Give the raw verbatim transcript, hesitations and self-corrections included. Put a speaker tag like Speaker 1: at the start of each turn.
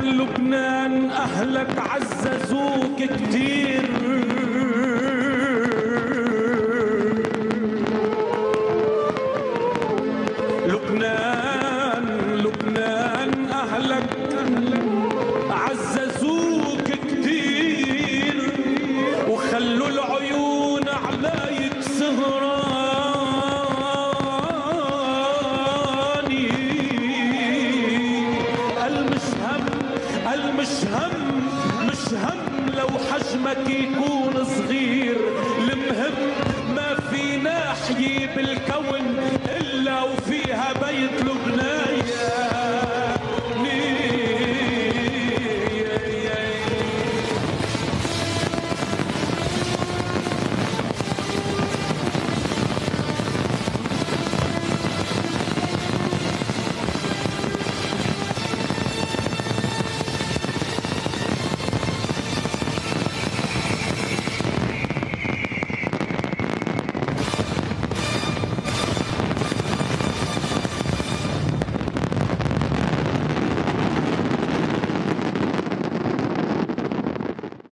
Speaker 1: لبنان أهلك عززوك كتير، لبنان لبنان أهلك عززوك كتير، وخلوا العيون عليك سهراني. المش هم المش هم مش هم لو حجمك يكون صغير، المهم ما في ناحية بالكون إلا وفيها بيت لبنان.